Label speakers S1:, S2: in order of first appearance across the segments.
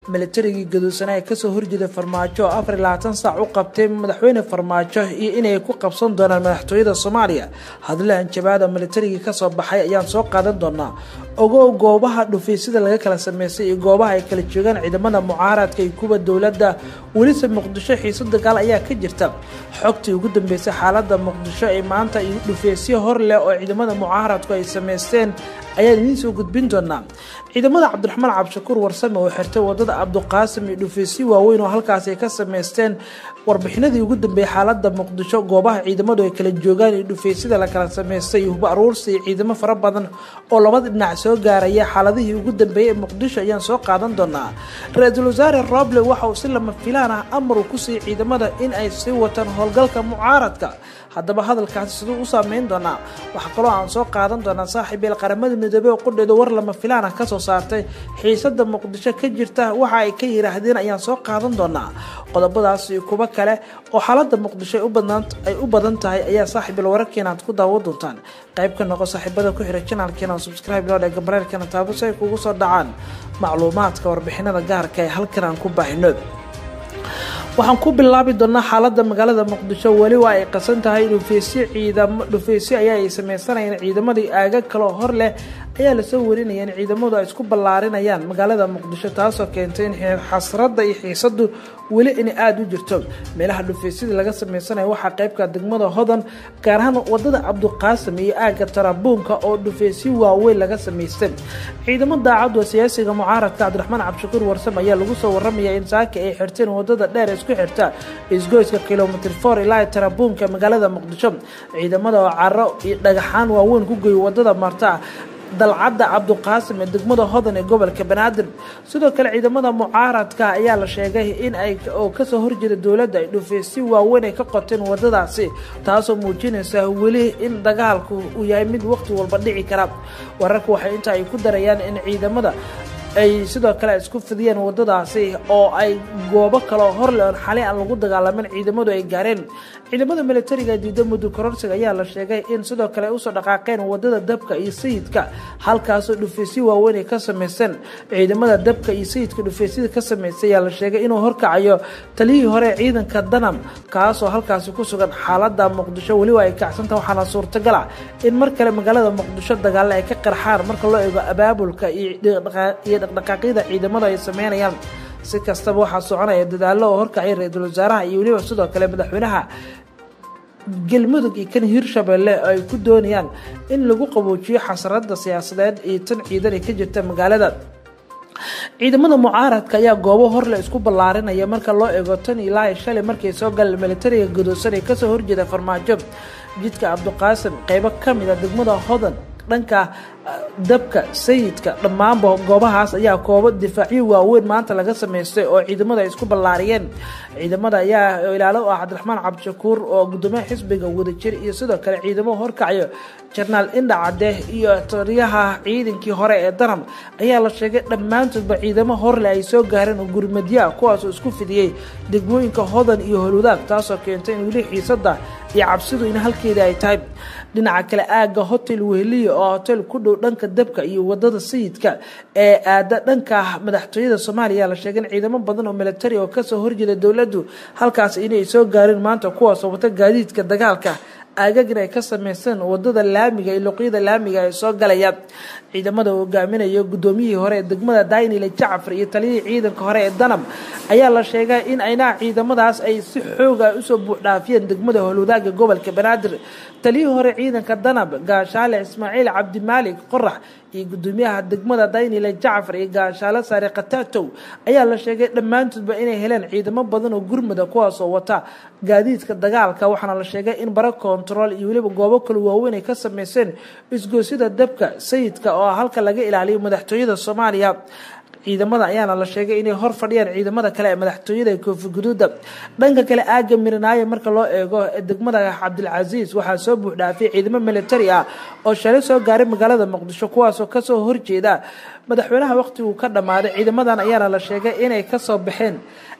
S1: militariga gadoosana ay kasoo horjeeda farmaajo 24 saac u qabtay madaxweyne farmaajo iyo inay ku qabsan doonaan madaxtooyada Soomaaliya hadlaan jabaada militariga ka soo baxay ayaan soo qaadan doonaa ogow goobaha dhufiisida laga kala sameeyay iyo goobaha ay kala joogaan ciidamada mucaaradka iyo kuwa dawladda waliba Muqdisho xiisad dagaal ayaa ka jirta xogtii ugu dambeysay xaaladda Muqdisho ee maanta iyo dhufiisyo hor leh oo ciidamada mucaaradku ay sameeyeen ayaa idin soo gudbin doonaa ciidamada Cabdiraxmaan Cabshakuur Warsame oo xirtay wadada Abduqaasim iyo dhufiisyo waaweyn oo halkaas ay ka sameeyeen warbixinadii ugu dambeeyay xaaladda Muqdisho goobaha ciidamadu ay kala joogaan iyo dhufiisida la kala sameeyay iyo aruursi ciidamo fara badan oo labada dhinac soo gaaraya xaaladihii ugu dambeeyay Muqdisho ayaan soo qaadan doonaa Ra'iisul Wasaare Roble waxa uu si lama filaan ah amar ku siiyay ciidamada in ay sii wataan howlgalka mucaaradka haddaba hadalkaasi sidoo u saameyn doona waxa kale oo aan soo qaadan doonaa saaxiibayaal qaramada midoobay oo qudheedo war lama filaan ah ka soo saartay xiisada Muqdisho ka jirta waxa ay ka yiraahdeen ayaan soo qaadan doonaa qodobadaas iyo kuba kale oo xaaladda Muqdisho ay u badan tahay ayaa saaxiibayaal wararkeena aad ku daawan doontaan qayb ka noqo saaxiibada ku xiran channelkeena oo subscribe loo dhig barnaamijkeena taabo si ay kugu soo dhacaan macluumaadka warbixinada gaarka ee halkan aan ku baahino waxaan ku bilaabi doonaa xaaladda magaalada Muqdisho wali waa ay qasan tahay dhufiisyo ayaa ay sameeysanayeen ciidamadii aaga kale hor leh ayaa la soo warinayay in ciidamadu ay isku ballaarinayaan magaalada Muqdisho taasoo keentay in xasradda iyo xiisadu wali in aad u jirto meelaha dhufiisyada laga sameeysanay waxa qaybka degmada Hodan gaar ahaan wadada Abduqaasim iyo aaga Tarabuunka oo dhufiisyo waaweyn laga sameeyay ciidamada daacad oo siyaasiga mucaaradka Cabdiraxmaan Cabshakuur Warsame ayaa lagu soo waramayaa in saaka ay xirteen wadada dheer isku xirta isgoyska kilometer 4 ilaa Tarabuunka magaalada Muqdisho ciidamada oo carro iyo dhagaxaan waaweyn ku geeyay wadada marta dalcadda Abduqaasim ee degmada Hodan ee gobolka Banaadir sidoo kale ciidamada mucaaradka ayaa la sheegay in ay ka soo horjeeda dawladda ay dhufiisyo waaweyn ay ka qoteen wadadaasi taasoo muujinaysa wali in dagaalku uu yahay mid waqti walba dhici kara wararku waxay inta ay ku darayaan in ciidamada ay sidoo kale isku fidiyeen wadadaasi oo ay goobo kale hor leh xalay aan lagu dagaalamin ciidamadu ay gaareen ciidamada militariga diiday muddo kororsiga ayaa la sheegay in sidoo kale ay u soo dhaqaaqeen wadada dabka iyo sayidka halkaas oo dhufiisyo waaweyn ay ka sameeyeen ciidamada dabka iyo sayidka dhufiisyada ka sameeyay ayaa la sheegay inuu horkacayo taliyihii hore ciidanka Danam kaas oo halkaas ku sugan xaaladda Muqdisho wali waa ay kacsantahay waxaana suurtagal ah in mar kale magaalada Muqdisho dagaal ay ka qarxaan marka loo eego abaabulka iyo dhaqdhaqaaqyada ciidamada ay sameeyaan si kastaba waxa soconaya dadaalo oo horkacay Ra'iisul Wasaaraha iyo waliba sidoo kale madaxweynaha galmudug iyo kan Hirshabelle ay ku doonayaan in lagu qaboojiyo xasradda siyaasadeed ee tan ciidan ee ka jirta magaalada ciidamada mucaaradka ayaa goobo hor la isku ballaarinaya marka loo eego tan ilaa shalay markay soo gal militariga gadoosan ee ka soo horjeeda farmaajo jidka Abduqaasim qaybo kamid ah degmada Hodan dhanka dabka sayidka dhammaan goobahaas ayaa koobo difaacyo waaweyn maanta laga sameeyay oo ciidamada isku ballaariyeen ciidamada ayaa ilaalo ah Cabdiraxmaan Cabshakuur oo gudoomiyaha xisbiga wadajir iyo sidoo kale ciidamo horkacayo General Indha Cade iyo taliyaha ciidankii hore ee Danam ayaa la sheegay dhammaantoodba ciidamo hor leh ay soo gaareen oo gurmadyo kuwaas oo isku fidiyay degmooyinka Hodan iyo Holudaag taasoo keentay in wili xiisada iyo cabsidu in halkeeda ay tahay dhinaca kale aaga hotel Weheliyo oo hotel ku dhow dhanka dabka iyo wadada sayidka ee aada dhanka madaxtooyada Soomaaliya la sheegay ciidamo badan oo militari oo ka soo horjeeda dawladdu halkaas inay soo gaareen maanta kuwaas oo wata gaadiidka dagaalka aagagna ay ka sameeyeen wadada laamiga iyo luqyada laamiga ay soo galayaan ciidamada hogaaminaya gudoomiyihii hore ee degmada Daynile Jacfar iyo taliyihii ciidanka hore ee Danam ayaa la sheegay in ayna ciidamadaas ay si xoog ah u soo buuxdhaafiyeen degmada Holudaag ee gobolka Banaadir taliyihii hore ciidanka Danam Gaashaale Ismaaciil Cabdi Maalik Qorax iyo gudoomiyaha degmada Daynile Jacfar iyo Gaashaale Sare Qataatow ayaa la sheegay dhammaantoodba inay heleen ciidamo badan oo gurmada kuwaas oo wata gaadiidka dagaalka waxaana la sheegay in baro control iyo waliba goobo kale waaweyn ay ka sameeyeen isgoosida dabka sayidka oo halka laga ilaaliyo madaxtooyada Soomaaliya ciidamada ayaana la sheegay inay hor fadhiyaan ciidamada kale ee madaxtooyada Koonfur Gaduud dhanka kale aaga Mirinaayo marka loo eego degmada Cabdilcasiis waxa soo buuxdhaafay ciidamo militari ah oo shalay soo gaaray magaalada Muqdisho kuwaas oo ka soo horjeeda madaxweynaha waqti uu ka dhamaaday ciidamadan ayaana la sheegay inay ka soo baxeen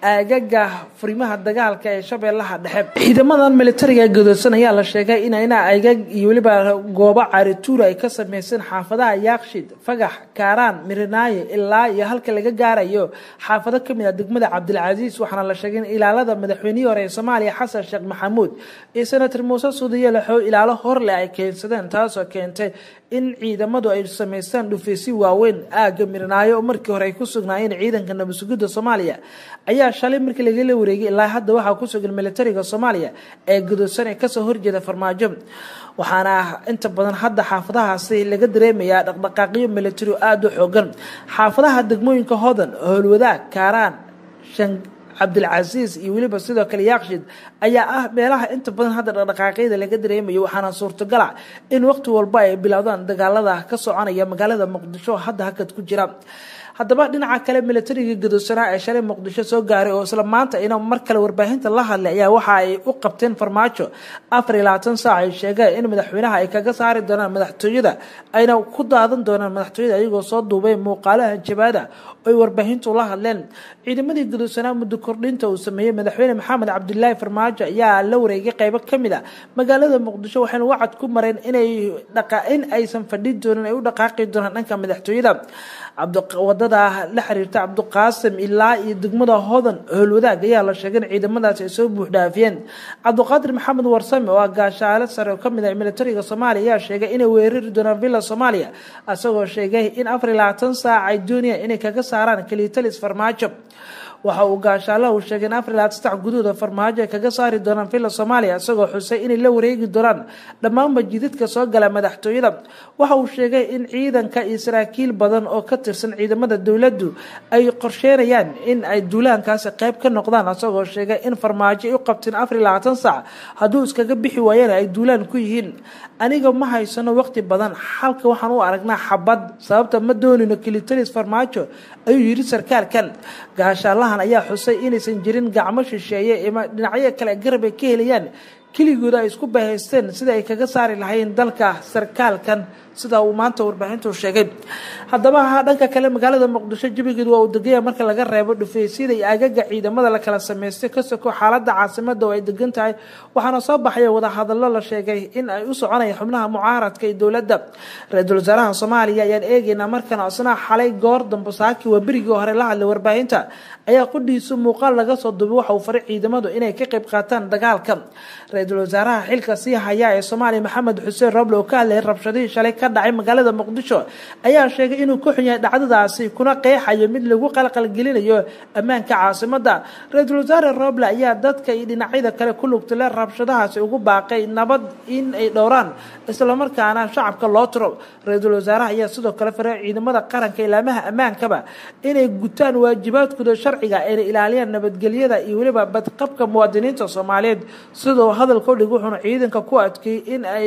S1: aagaga furimaha dagaalka ee shabeellaha dhexe. ciidamadan militariga gadoosan ayaa la sheegay inayna aagag iyo waliba goobo carituur ay ka sameeyeen xaafadaha Yaaqshid, Fagax, Kaaraan, Mirinaaye ilaa iyo halka laga gaarayo xaafado kamid ah degmada Cabdilcasiis. waxaana la sheegay in ilaalada madaxweynihii hore ee Soomaaliya Xasan Sheekh Maxamuud iyo Senator Muuse Suudiye laxoo ilaalo horle ay keensadeen, taasoo keentay in ciidamadu ay sameystaan dhufeysyo waaweyn aaga Mirinaaye oo markii hore ay ku sugnaayeen ciidanka nabad sugidda Soomaaliya ayaa shalay markii laga la wareegay ilaa hadda waxaa ku sugan militariga Soomaaliya ee gadoosan ee kasoo horjeeda farmaajo. waxaana inta badan hadda xaafadahaasi laga dareemayaa dhaqdhaqaaqyo militari aad u xoogan. xaafadaha degmooyinka Hodan, Howlwadaag, Kaaraan, Cabdilcasiis iyo waliba sidoo kale Yaaqshid ayaa ah meelaha inta badan hadda dhaqdhaqaaqyada laga dareemayo. waxaana suurtagal ah in waqti walba ay bilowdaan dagaalada ka soconaya magaalada Muqdisho hadda hakad ku jira. haddaba dhinaca kale militariga gadoosanaa ee shalay Muqdisho soo gaaray oo isla maanta inuu mar kale warbaahinta la hadlay ayaa waxa ay u qabteen farmaajo 24 saac ay sheegeen in madaxweynaha ay kaga saari doonaan madaxtooyada ayna ku daadan doonaan madaxtooyada ayagoo soo duubay muuqaalaha jabaada oo warbaahintu la hadleen. ciidamadii gadoosanaa muddo kordhinta uu sameeyay madaxweyne Maxamed Cabdullaahi Farmaajo ayaa la wareegay qaybo kamid ah magaalada Muqdisho, waxayna wacad ku mareen in aysan fadhin doonin ay u dhaqaaqi doonaan dhanka madaxtooyada. wadada la xiriirta Cabdiqaasim ilaa iyo degmada Hodan, Howlwadaag ayaa la sheegay in ciidamadaas ay soo buux dhaafiyeen. Cabdiqaadir Maxamed Warsame oo gaashaale sare oo kamid ah militariga Soomaaliya ayaa sheegay inay weerari doonaan villa Soomaaliya, asagoo sheegay in 24 saac ay doonayaan inay kaga saaraan Kaliitalis Farmaajo. waxa uu gaashaalaha sheegay in 24 saac gudahood farmaajo kaga saari doonaan villa Soomaaliya, asagoo xusay inay la wareegi doonaan dhammaan masjidadka soo gala madaxtooyada. waxa uu sheegay in ciidanka iyo saraakiil badan oo ka tirsan ciidamada dawladdu ay qorsheynayaan in ay duulaankaasi qayb ka noqdaan, asagoo sheegay in farmaajo ay u qabteen 24 saac hadduu iskaga bixi waayeen ay duulaan ku yihiin. aniga ma haysano waqti badan, halka waxaan u aragnaa xabad, sababta ma doonino Kaliitalis Farmaajo ayuu yiri sarkaalkan. gaashaalaha ayaa xusay inaysan jirin gacmo shisheeye ama dhinacyo kale garab ay ka helayaan, keligooda ay isku bahaysteen sida ay kaga saari lahaayeen dalka sarkaalkan, sida uu maanta warbaahintu sheegay. haddaba dhanka kale magaalada Muqdisho jabigeedu waa uu degaya marka laga reebo dhufeysiyada iyo aagaga ciidamada la kala sameystay ka soo xaaladda caasimada oo ay degan tahay. waxaana soo baxay wada hadallo la sheegay in ay u soconayaan xubnaha mucaaradka ee dawladda. Ra'iisul Wasaaraha Soomaaliya ayaan eegaynaa markana asna xalay goor dambe saaki waa berigii hore la hadlay warbaahinta ayaa qudhiisu muuqaal laga soo duubay waxa uu faray ciidamadu inay ka qayb qaataan dagaalka. Ra'iisul Wasaaraha xilka sii haya ee Soomaaliya Maxamed Xuseen Roble oo ka hadlay rabshadihii shalay ka dhacay magaalada Muqdisho ayaa sheegay inuu ku xun yahay dhacdadaasi kuna qeexayo mid lagu qalqal gelinayo ammaanka caasimada. Ra'iisul Wasaare Roble ayaa dadka iyo dhinacyada kale ku lugta leh rabshadahaasi ugu baaqay nabad in ay dhowraan isla markaana shacabka loo tiro. Ra'iisul Wasaaraha ayaa sidoo kale faray ciidamada qaranka ilaamaha ammaankaba inay gutaan waajibaadkooda sharciga ee ilaaliyaan nabadgelyada iyo waliba badqabka muwaadiniinta Soomaaliyeed. sidoo hadalka dhigu wuxuu ciidanka ku adkeeyay in ay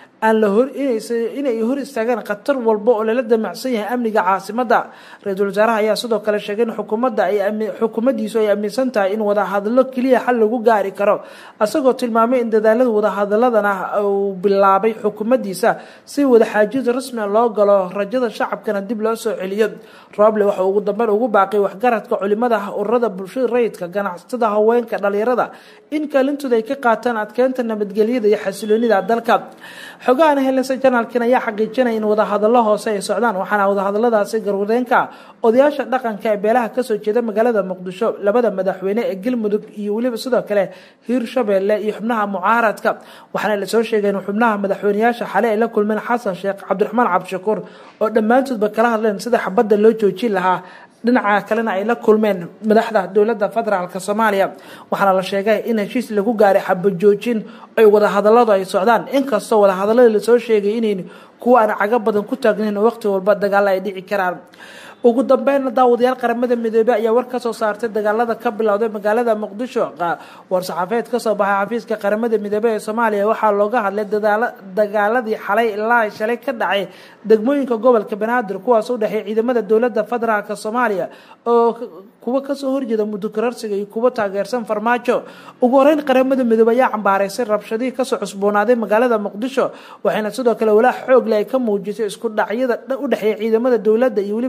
S1: inay hor istaagaan khatar walba oo la damacsan yahay amniga caasimada. Ra'iisul Wasaaraha ayaa sidoo kale sheegay in xukuumaddiisu ay aaminsan tahay in wada hadallo kaliya xal lagu gaari karo, asagoo tilmaamay in dadaalada wada hadaladana uu bilaabay xukuumaddiisa si wada xaajood rasmi ah loo galo, rajada shacabkana dib loo soo celiyo. Roble waxa ugu dambeyn ugu baaqay waxgaradka culimada, ururada bulshada rayidka, ganacsatada, haweenka, dhalinyarada in kaalintooda ay ka qaataan adkeynta nabadgelyada iyo xasiloonida dalka. xogaana helasa janaalkan ayaa xaqiijinaya in wada hadallo hoose ay socdaan, waxaana wada hadalladaasi garwadeenka odayaasha dhaqanka ee beelaha ka soo jeeda magaalada Muqdisho, labada madaxweyne ee Galmudug iyo waliba sidoo kale Hirshabeelle iyo xubnaha mucaaradka. waxaana la soo sheegay in xubnaha madaxweynayaasha xalay ay la kulmeen Xasan Sheekh, Cabdiraxmaan Cabdishakuur oo dhammaantoodba kala hadleen sida xabadda loo joojin lahaa, dhinaca kalena ay la kulmeen madaxda dawladda federaalka Soomaaliya. waxaana la sheegay in heshiis lagu gaaray xabad joojin ay wada hadalladu ay socdaan, inkastoo wada hadallada la soo sheegay inay kuwa aan caga badan ku taagnayn waqti walba dagaal ay dhici karaan. ugu dambeyn daawadayaal qaramada midoobay ayaa war ka soo saartay dagaalada ka bilowday magaalada Muqdisho. war saxaafeed ka soo baxay xafiiska qaramada midoobay ee Soomaaliya waxaa looga hadlay dagaaladii xalay ilaa shalay ka dhacay degmooyinka gobolka Banaadir, kuwaas u dhaxay ciidamada dawladda federaalka Soomaaliya oo kuwa ka soo horjeeda mudukararsiga iyo kuwa taageersan farmaajo. ugu horeyn qaramada midoobay ayaa cambaaraysay rabshadihii ka soo cusboonaaday magaalada Muqdisho, waxayna sidoo kale walaac xoog leh ka muujisay isku dhacyada u dhaxay ciidamada dawladda iyo waliba siyaasiyiinta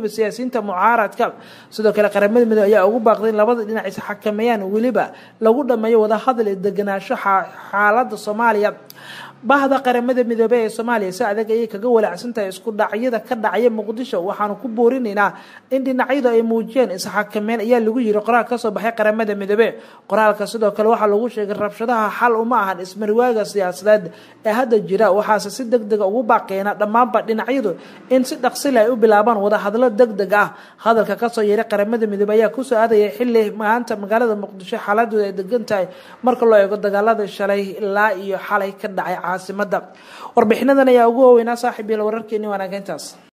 S1: siyaasiyiinta mucaaradka sidoo kale qaramada midoobay ayaa ugu baaqday in labada dhinac is xakameeyaan waliba lagu dhameeyo wada hadal ee deganaansho xaaladda Soomaaliya bahda qaramada midoobay ee Soomaaliya si adag ay kaga walacsantahay isku dhacyada ka dhacaya Muqdisho waxaanu ku boorinaynaa in dhinacyadu ay muujiyaan is xakameyn ayaa lagu yiri qoraal ka soo baxay qaramada midoobay qoraalka sidoo kale waxa lagu sheegay rabshadaha xal uma ahan ismarwaaga siyaasadeed ee hadda jira waxaase si degdeg ah ugu baaqeena dhamaanba dhinacyadu in si dhaqso leh ay u bilaabaan wada hadallo degdeg ah hadalka ka soo yeeray qaramada midoobay ayaa ku soo aadayay xilli maanta magaalada Muqdisho xaaladdu ay degan tahay marka loo eego dagaalada shalay ilaa iyo xalay ka dhacay caasimada warbixinadan ayaa ugu weynaa saaxiibayal wararkeena wanaagsantaas